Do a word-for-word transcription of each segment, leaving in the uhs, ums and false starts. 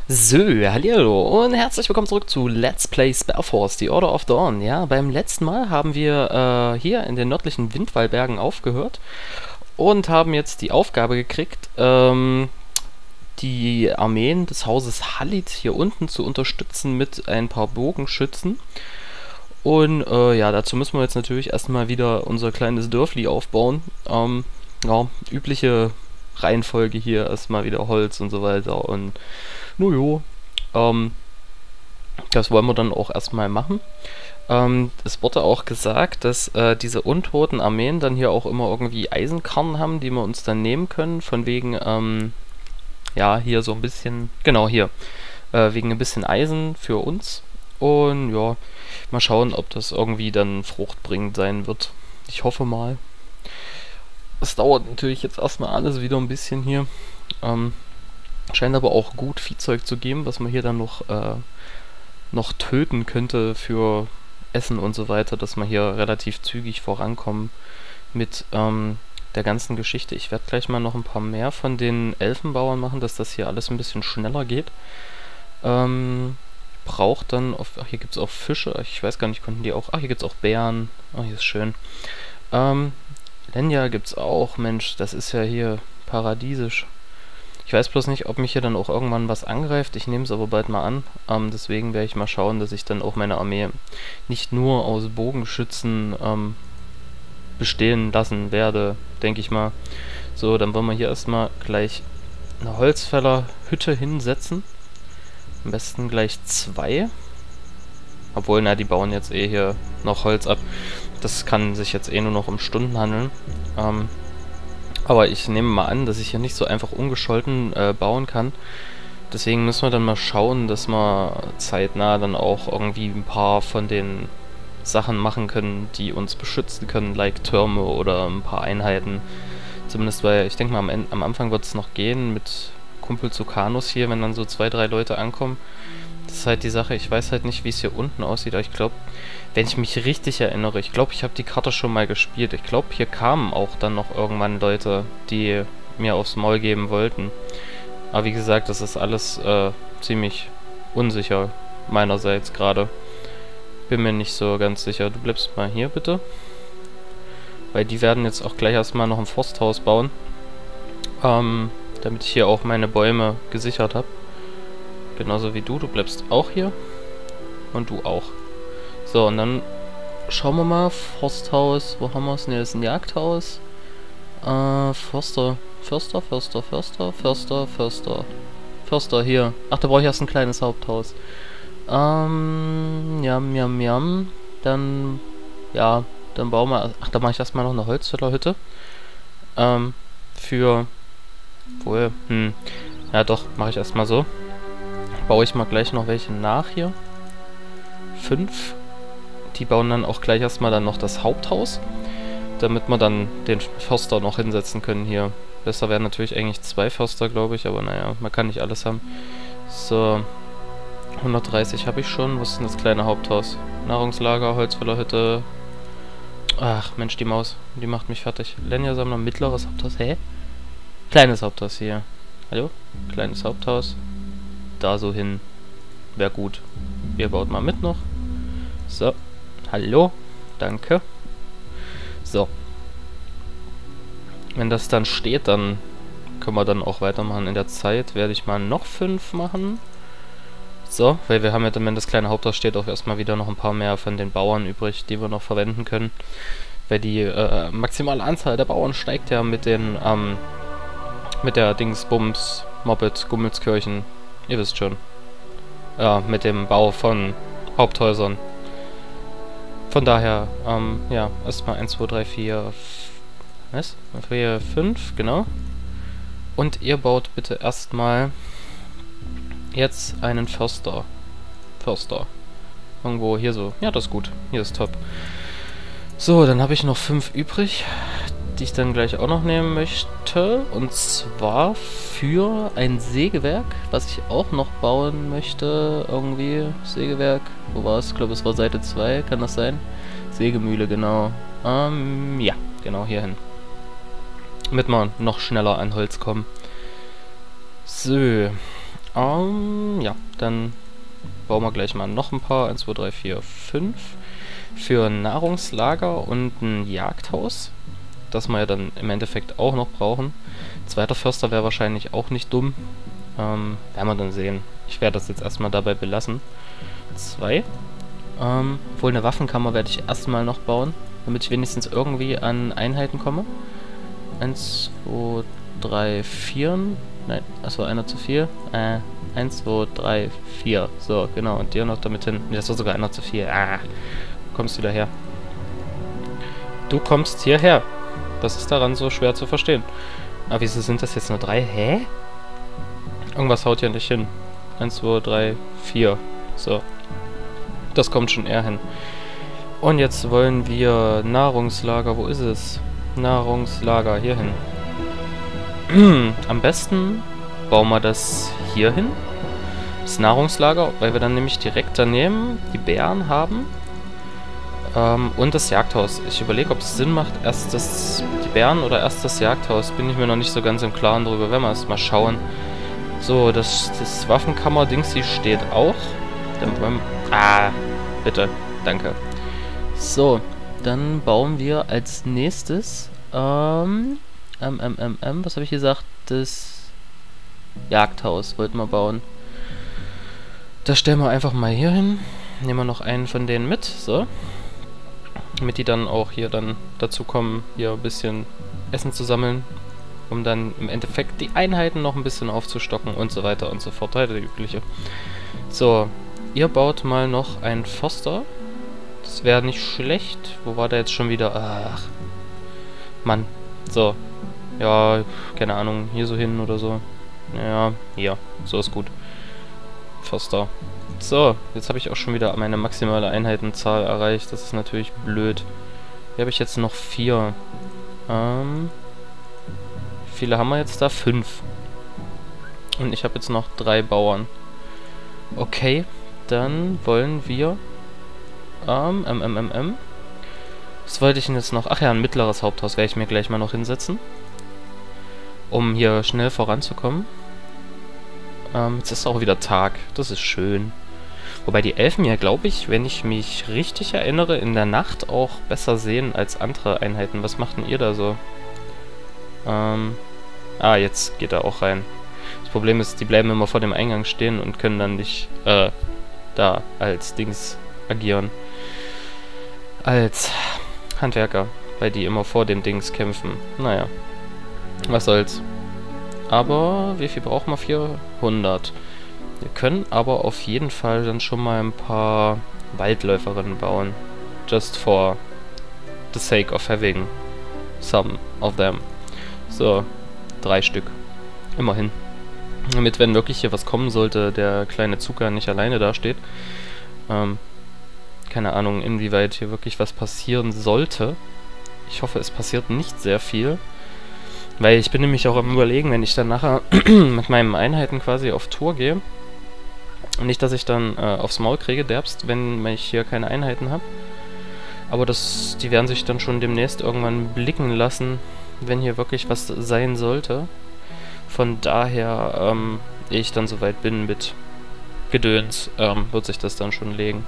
So, hallo und herzlich willkommen zurück zu Let's Play Spellforce, The Order of Dawn. Ja, beim letzten Mal haben wir äh, hier in den nördlichen Windwallbergen aufgehört und haben jetzt die Aufgabe gekriegt, ähm, die Armeen des Hauses Halid hier unten zu unterstützen mit ein paar Bogenschützen. Und äh, ja, dazu müssen wir jetzt natürlich erstmal wieder unser kleines Dörfli aufbauen. Ähm, ja, übliche Reihenfolge hier, erstmal wieder Holz und so weiter und Nojo, ähm, das wollen wir dann auch erstmal machen. Ähm, es wurde auch gesagt, dass äh, diese untoten Armeen dann hier auch immer irgendwie Eisenkarren haben, die wir uns dann nehmen können, von wegen, ähm, ja, hier so ein bisschen, genau hier, äh, wegen ein bisschen Eisen für uns. Und ja, mal schauen, ob das irgendwie dann fruchtbringend sein wird. Ich hoffe mal. Es dauert natürlich jetzt erstmal alles wieder ein bisschen hier. Ähm, Scheint aber auch gut Viehzeug zu geben, was man hier dann noch, äh, noch töten könnte für Essen und so weiter, dass man hier relativ zügig vorankommen mit ähm, der ganzen Geschichte. Ich werde gleich mal noch ein paar mehr von den Elfenbauern machen, dass das hier alles ein bisschen schneller geht. Ähm, braucht dann, auf, ach, hier gibt es auch Fische, ich weiß gar nicht, konnten die auch, ach, hier gibt es auch Bären, ach, hier ist schön. Ähm, Lenya gibt es auch, Mensch, das ist ja hier paradiesisch. Ich weiß bloß nicht, ob mich hier dann auch irgendwann was angreift. Ich nehme es aber bald mal an. Ähm, deswegen werde ich mal schauen, dass ich dann auch meine Armee nicht nur aus Bogenschützen ähm, bestehen lassen werde, denke ich mal. So, dann wollen wir hier erstmal gleich eine Holzfällerhütte hinsetzen. Am besten gleich zwei. Obwohl, na, die bauen jetzt eh hier noch Holz ab. Das kann sich jetzt eh nur noch um Stunden handeln. Ähm, Aber ich nehme mal an, dass ich hier nicht so einfach ungescholten äh, bauen kann. Deswegen müssen wir dann mal schauen, dass wir zeitnah dann auch irgendwie ein paar von den Sachen machen können, die uns beschützen können, like Türme oder ein paar Einheiten. Zumindest, weil ich denke mal, am, Ende, am Anfang wird es noch gehen mit Kumpel zu Kanus hier, wenn dann so zwei, drei Leute ankommen. Das ist halt die Sache, ich weiß halt nicht, wie es hier unten aussieht, aber ich glaube, wenn ich mich richtig erinnere, ich glaube, ich habe die Karte schon mal gespielt. Ich glaube, hier kamen auch dann noch irgendwann Leute, die mir aufs Maul geben wollten. Aber wie gesagt, das ist alles äh, ziemlich unsicher meinerseits gerade. Bin mir nicht so ganz sicher. Du bleibst mal hier, bitte. Weil die werden jetzt auch gleich erstmal noch ein Forsthaus bauen. Ähm, damit ich hier auch meine Bäume gesichert habe. Genauso wie du. Du bleibst auch hier. Und du auch. So, und dann schauen wir mal. Forsthaus, wo haben wir es? Ne, das ist ein Jagdhaus. Äh, Förster. Förster, Förster, Förster, Förster, Förster. Förster, hier. Ach, da brauche ich erst ein kleines Haupthaus. Ähm, jam, jam, jam. Dann, ja, dann bauen wir. Ach, da mache ich erstmal noch eine Holzfällerhütte. Ähm, für. Wohl, hm. Ja, doch, mache ich erstmal so. Baue ich mal gleich noch welche nach hier. Fünf. Die bauen dann auch gleich erstmal dann noch das Haupthaus, damit wir dann den Förster noch hinsetzen können hier. Besser wären natürlich eigentlich zwei Förster, glaube ich, aber naja, man kann nicht alles haben. So, hundertdreißig habe ich schon. Was ist denn das kleine Haupthaus? Nahrungslager, Holzfällerhütte. Ach, Mensch, die Maus, die macht mich fertig. Lenya-Sammler, mittleres Haupthaus, hä? Kleines Haupthaus hier. Hallo? Kleines Haupthaus. Da so hin. Wäre gut. Ihr baut mal mit noch. So. Hallo. Danke. So. Wenn das dann steht, dann können wir dann auch weitermachen. In der Zeit werde ich mal noch fünf machen. So, weil wir haben ja dann, wenn das kleine Haupthaus steht, auch erstmal wieder noch ein paar mehr von den Bauern übrig, die wir noch verwenden können. Weil die äh, maximale Anzahl der Bauern steigt ja mit den, ähm, mit der Dingsbums, Moped, Gummelskirchen. Ihr wisst schon. Ja, mit dem Bau von Haupthäusern. Von daher, ähm, ja, erstmal eins, zwei, drei, vier, was? vier, fünf, genau. Und ihr baut bitte erstmal jetzt einen Förster. Förster. Irgendwo hier so. Ja, das ist gut. Hier ist top. So, dann habe ich noch fünf übrig, die ich dann gleich auch noch nehmen möchte. Und zwar für ein Sägewerk, was ich auch noch bauen möchte. Irgendwie. Sägewerk. Wo war es? Ich glaube, es war Seite zwei. Kann das sein? Sägemühle, genau. Ähm, ja. Genau, hierhin. Damit wir noch schneller an Holz kommen. So. Um, ja, dann bauen wir gleich mal noch ein paar. eins, zwei, drei, vier, fünf. Für ein Nahrungslager und ein Jagdhaus. Das wir ja dann im Endeffekt auch noch brauchen. Zweiter Förster wäre wahrscheinlich auch nicht dumm. Ähm, werden wir dann sehen. Ich werde das jetzt erstmal dabei belassen. Zwei. Ähm, wohl eine Waffenkammer werde ich erstmal noch bauen, damit ich wenigstens irgendwie an Einheiten komme. Eins, zwei, drei, vier. Nein, achso, einer zu viel. Äh, eins, zwei, drei, vier. So, genau. Und dir noch damit hin. Das war sogar einer zu viel. Ah, kommst wieder her. Du kommst hierher. Das ist daran so schwer zu verstehen. Aber wieso sind das jetzt nur drei? Hä? Irgendwas haut ja nicht hin. eins, zwei, drei, vier. So. Das kommt schon eher hin. Und jetzt wollen wir Nahrungslager. Wo ist es? Nahrungslager. Hier hin. Am besten bauen wir das hier hin. Das Nahrungslager, weil wir dann nämlich direkt daneben die Bären haben. Ähm, und das Jagdhaus. Ich überlege, ob es Sinn macht, erst das, die Bären oder erst das Jagdhaus. Bin ich mir noch nicht so ganz im Klaren drüber. Werden wir erst mal schauen. So, das, das Waffenkammer-Dings, die steht auch. Dann wollen wir, ah, bitte. Danke. So, dann bauen wir als nächstes, ähm, ähm, ähm, ähm, ähm was habe ich gesagt? Das Jagdhaus wollten wir bauen. Das stellen wir einfach mal hier hin. Nehmen wir noch einen von denen mit, so. Damit die dann auch hier dann dazu kommen, hier ein bisschen Essen zu sammeln. Um dann im Endeffekt die Einheiten noch ein bisschen aufzustocken und so weiter und so fort. Halt, der übliche. So, ihr baut mal noch einen Förster. Das wäre nicht schlecht. Wo war der jetzt schon wieder? Ach, Mann. So. Ja, keine Ahnung. Hier so hin oder so. Ja, hier. So ist gut. Förster. So, jetzt habe ich auch schon wieder meine maximale Einheitenzahl erreicht. Das ist natürlich blöd. Hier habe ich jetzt noch vier. Ähm... Wie viele haben wir jetzt da? Fünf. Und ich habe jetzt noch drei Bauern. Okay, dann wollen wir... Ähm, ähm, ähm, ähm, ähm. Was wollte ich denn jetzt noch? Ach ja, ein mittleres Haupthaus werde ich mir gleich mal noch hinsetzen. Um hier schnell voranzukommen. Ähm, jetzt ist auch wieder Tag. Das ist schön. Wobei die Elfen ja, glaube ich, wenn ich mich richtig erinnere, in der Nacht auch besser sehen als andere Einheiten. Was macht denn ihr da so? Ähm, ah, jetzt geht er auch rein. Das Problem ist, die bleiben immer vor dem Eingang stehen und können dann nicht, äh, da als Dings agieren. Als Handwerker, weil die immer vor dem Dings kämpfen. Naja, was soll's. Aber, wie viel brauchen wir? vierhundert. Wir können aber auf jeden Fall dann schon mal ein paar Waldläuferinnen bauen. Just for the sake of having some of them. So, drei Stück. Immerhin. Damit, wenn wirklich hier was kommen sollte, der kleine Zucker nicht alleine dasteht. Ähm, keine Ahnung, inwieweit hier wirklich was passieren sollte. Ich hoffe, es passiert nicht sehr viel. Weil ich bin nämlich auch am Überlegen, wenn ich dann nachher mit meinen Einheiten quasi auf Tour gehe. Nicht, dass ich dann äh, aufs Maul kriege, derbst, wenn ich hier keine Einheiten habe. Aber das, die werden sich dann schon demnächst irgendwann blicken lassen, wenn hier wirklich was sein sollte. Von daher, ähm, ehe ich dann soweit bin mit Gedöns, ähm, wird sich das dann schon legen.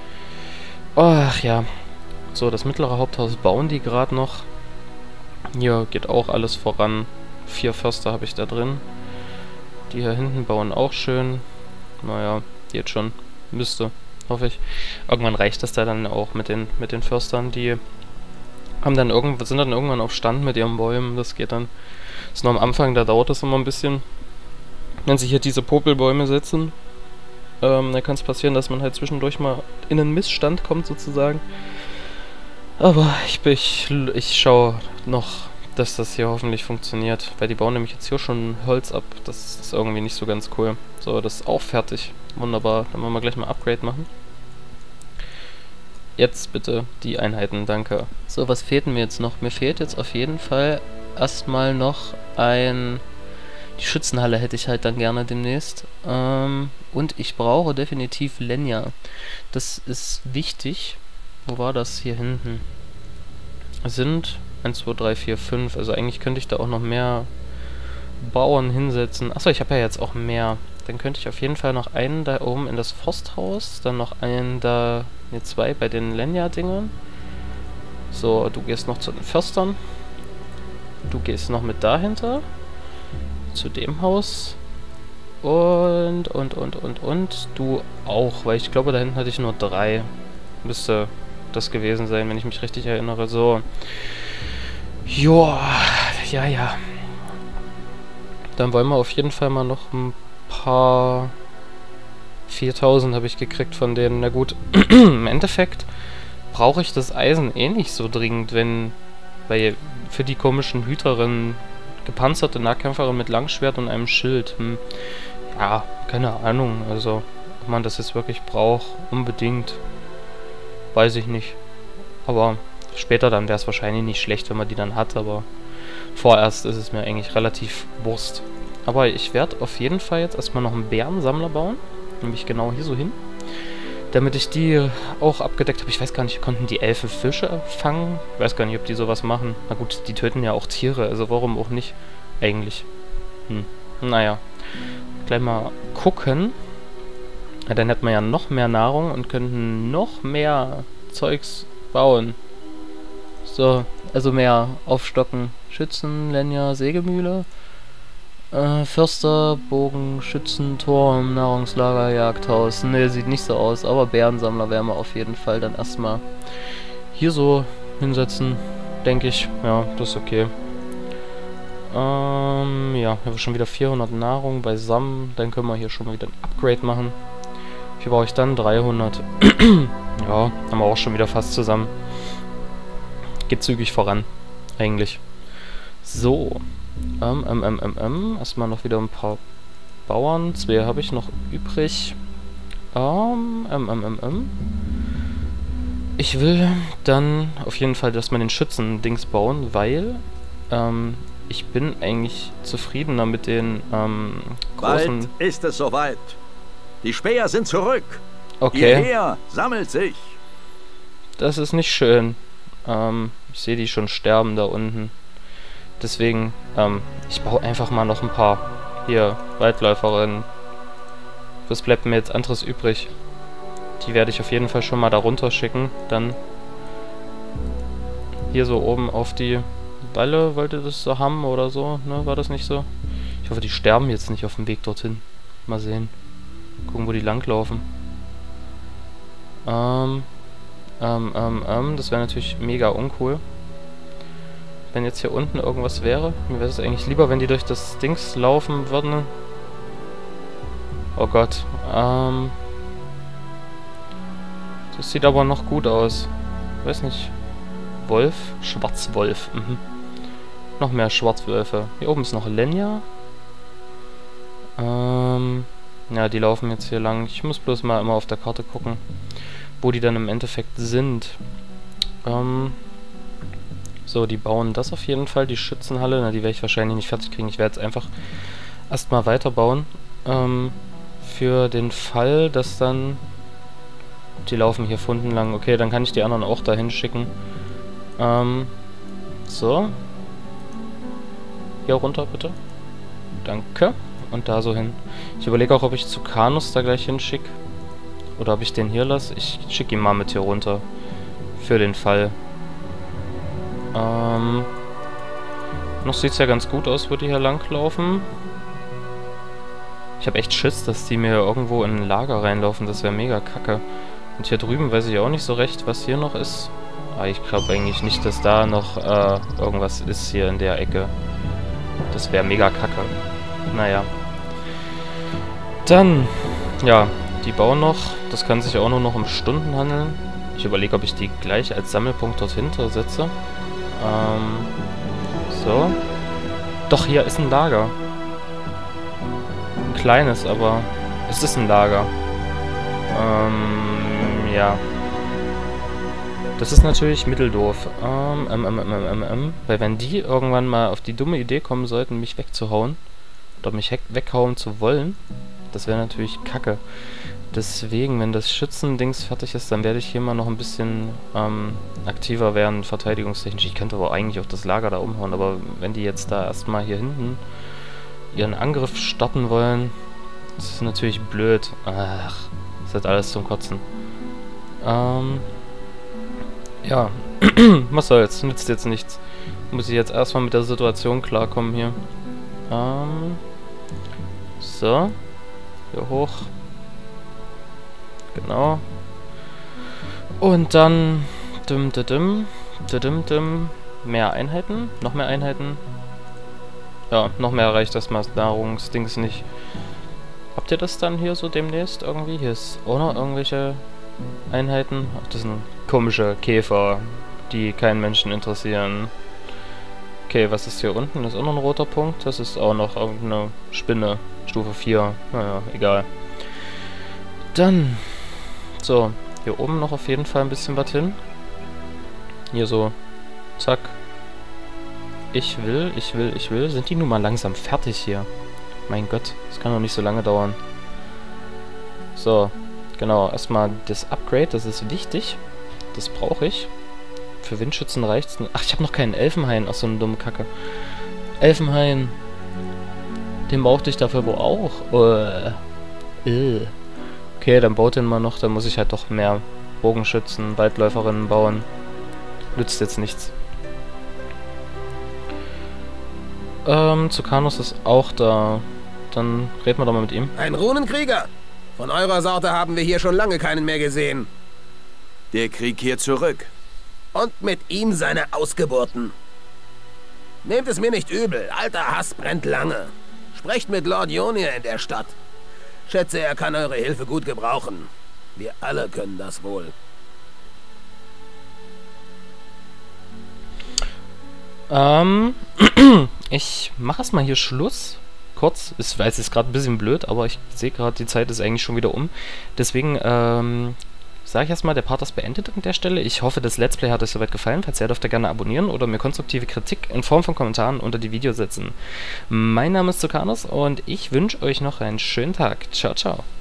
Ach ja. So, das mittlere Haupthaus bauen die gerade noch. Hier geht auch alles voran. Vier Förster habe ich da drin. Die hier hinten bauen auch schön. Naja, geht schon. Müsste, hoffe ich. Irgendwann reicht das da dann auch mit den, mit den Förstern, die haben dann irgend, sind dann irgendwann auf Stand mit ihren Bäumen. Das geht dann. Das ist noch am Anfang, da dauert das immer ein bisschen. Wenn sich hier diese Popelbäume setzen, ähm, dann kann es passieren, dass man halt zwischendurch mal in einen Missstand kommt, sozusagen. Aber ich, ich, ich schaue noch, dass das hier hoffentlich funktioniert. Weil die bauen nämlich jetzt hier schon Holz ab. Das ist irgendwie nicht so ganz cool. So, das ist auch fertig. Wunderbar. Dann wollen wir gleich mal Upgrade machen. Jetzt bitte die Einheiten, danke. So, was fehlt mir jetzt noch? Mir fehlt jetzt auf jeden Fall erstmal noch ein... Die Schützenhalle hätte ich halt dann gerne demnächst. Ähm, und ich brauche definitiv Lenya. Das ist wichtig. Wo war das? Hier hinten. Es sind eins, zwei, drei, vier, fünf. Also eigentlich könnte ich da auch noch mehr Bauern hinsetzen. Achso, ich habe ja jetzt auch mehr dann könnte ich auf jeden Fall noch einen da oben in das Forsthaus, dann noch einen da, ne, zwei bei den Lenya-Dingern. So, du gehst noch zu den Förstern. Du gehst noch mit dahinter. Zu dem Haus. Und, und, und, und, und. Du auch, weil ich glaube, da hinten hatte ich nur drei. Müsste das gewesen sein, wenn ich mich richtig erinnere. So. Joa, ja, ja. Dann wollen wir auf jeden Fall mal noch ein paar... viertausend habe ich gekriegt von denen. Na gut, im Endeffekt brauche ich das Eisen eh nicht so dringend, wenn... Weil für die komischen Hüterinnen gepanzerte Nahkämpferin mit Langschwert und einem Schild. Hm. Ja, keine Ahnung. Also, ob man das jetzt wirklich braucht, unbedingt. Weiß ich nicht. Aber später dann wäre es wahrscheinlich nicht schlecht, wenn man die dann hat, aber vorerst ist es mir eigentlich relativ Wurst. Aber ich werde auf jeden Fall jetzt erstmal noch einen Bärensammler bauen. Nämlich genau hier so hin. Damit ich die auch abgedeckt habe. Ich weiß gar nicht, konnten die Elfen Fische fangen? Ich weiß gar nicht, ob die sowas machen. Na gut, die töten ja auch Tiere, also warum auch nicht? Eigentlich. Hm. Naja. Gleich mal gucken. Ja, dann hätten wir ja noch mehr Nahrung und könnten noch mehr Zeugs bauen. So, also mehr aufstocken. Schützen, Lenya, Sägemühle. Äh, Förster, Bogen, Schützen, Turm, Nahrungslager, Jagdhaus. Ne, sieht nicht so aus, aber Bärensammler werden wir auf jeden Fall dann erstmal hier so hinsetzen, denke ich. Ja, das ist okay. Ähm, ja, haben wir schon wieder vierhundert Nahrung beisammen. Dann können wir hier schon mal wieder ein Upgrade machen. Hier brauche ich dann dreihundert. Ja, haben wir auch schon wieder fast zusammen. Geht zügig voran, eigentlich. So. Ähm, ähm, ähm, ähm, ähm. Erstmal noch wieder ein paar Bauern. Zwei habe ich noch übrig. Ähm, ähm, ähm, ähm, ähm. Ich will dann auf jeden Fall, dass wir den Schützen-Dings bauen, weil ähm, ich bin eigentlich zufriedener mit den ähm, großen... Bald ist es soweit. Die Späher sind zurück. Okay. Ihr Heer sammelt sich. Das ist nicht schön. Ähm, ich sehe die schon sterben da unten. Deswegen, ähm, ich baue einfach mal noch ein paar hier Waldläuferinnen. Was bleibt mir jetzt anderes übrig? Die werde ich auf jeden Fall schon mal da runter schicken. Dann hier so oben auf die Walle wollte das so haben oder so, ne? War das nicht so? Ich hoffe, die sterben jetzt nicht auf dem Weg dorthin. Mal sehen. Gucken, wo die langlaufen. Ähm, ähm, ähm, ähm, das wäre natürlich mega uncool. Wenn jetzt hier unten irgendwas wäre. Mir wäre es eigentlich lieber, wenn die durch das Dings laufen würden. Oh Gott. Ähm. Das sieht aber noch gut aus. Weiß nicht. Wolf? Schwarzwolf. Mhm. Noch mehr Schwarzwölfe. Hier oben ist noch Lenya. Ähm. Ja, die laufen jetzt hier lang. Ich muss bloß mal immer auf der Karte gucken, wo die dann im Endeffekt sind. Ähm. So, die bauen das auf jeden Fall, die Schützenhalle. Na, die werde ich wahrscheinlich nicht fertig kriegen. Ich werde jetzt einfach erstmal weiterbauen. Ähm, für den Fall, dass dann... Die laufen hier Funden lang. Okay, dann kann ich die anderen auch dahin schicken. Ähm, so. Hier runter, bitte. Danke. Und da so hin. Ich überlege auch, ob ich zu Kanus da gleich hinschicke. Oder ob ich den hier lasse. Ich schicke ihn mal mit hier runter. Für den Fall. Ähm, noch sieht es ja ganz gut aus, wo die hier langlaufen. Ich habe echt Schiss, dass die mir irgendwo in ein Lager reinlaufen. Das wäre mega kacke. Und hier drüben weiß ich auch nicht so recht, was hier noch ist. Aber ich glaube eigentlich nicht, dass da noch äh, irgendwas ist hier in der Ecke. Das wäre mega kacke. Naja. Dann, ja, die bauen noch. Das kann sich auch nur noch um Stunden handeln. Ich überlege, ob ich die gleich als Sammelpunkt dort hinter setze. Ähm, so. Doch, hier ist ein Lager. Ein kleines, aber es ist ein Lager. Ähm, ja. Das ist natürlich mitteldoof. Ähm, ähm, ähm, ähm, ähm, ähm. Weil wenn die irgendwann mal auf die dumme Idee kommen sollten, mich wegzuhauen, oder mich weghauen zu wollen, das wäre natürlich kacke. Deswegen, wenn das Schützendings fertig ist, dann werde ich hier mal noch ein bisschen ähm, aktiver werden, verteidigungstechnisch. Ich könnte aber eigentlich auch das Lager da umhauen, aber wenn die jetzt da erstmal hier hinten ihren Angriff starten wollen, Das ist natürlich blöd. Ach, das ist alles zum Kotzen. Ähm. Ja. Was soll's? Nützt jetzt nichts. Muss ich jetzt erstmal mit der Situation klarkommen hier. Ähm. So. Hier hoch. Genau. Und dann. Dum, dum, dum. Dum, dum. Mehr Einheiten. Noch mehr Einheiten. Ja, noch mehr reicht das Nahrungsdings nicht. Habt ihr das dann hier so demnächst irgendwie? Hier ist auch noch irgendwelche Einheiten. Ach, das sind komische Käfer, die keinen Menschen interessieren. Okay, was ist hier unten? Das ist auch noch ein roter Punkt. Das ist auch noch irgendeine Spinne. Stufe vier. Naja, egal. Dann. So, hier oben noch auf jeden Fall ein bisschen was hin. Hier so. Zack. Ich will, ich will, ich will. Sind die nun mal langsam fertig hier? Mein Gott, das kann doch nicht so lange dauern. So, genau. Erstmal das Upgrade, das ist wichtig. Das brauche ich. Für Windschützen reicht's nicht. Ach, ich habe noch keinen Elfenhain. Ach, so eine dumme Kacke. Elfenhain. Den brauchte ich dafür wohl auch. Uh. Uh. Okay, dann baut den mal noch. Dann muss ich halt doch mehr Bogenschützen, Waldläuferinnen bauen. Nützt jetzt nichts. Ähm, Zukanus ist auch da. Dann reden wir doch mal mit ihm. Ein Runenkrieger! Von eurer Sorte haben wir hier schon lange keinen mehr gesehen. Der Krieg kehrt zurück. Und mit ihm seine Ausgeburten. Nehmt es mir nicht übel, alter Hass brennt lange. Sprecht mit Lord Yonir in der Stadt. Schätze, er kann eure Hilfe gut gebrauchen. Wir alle können das wohl. Ähm, ich mache erstmal hier Schluss. Kurz, ich weiß, es ist gerade ein bisschen blöd, aber ich sehe gerade, die Zeit ist eigentlich schon wieder um. Deswegen, ähm, sage ich erstmal, der Part ist beendet an der Stelle. Ich hoffe, das Let's Play hat euch soweit gefallen. Falls ja, dürft ihr gerne abonnieren oder mir konstruktive Kritik in Form von Kommentaren unter die Videos setzen. Mein Name ist Zukanus und ich wünsche euch noch einen schönen Tag. Ciao, ciao.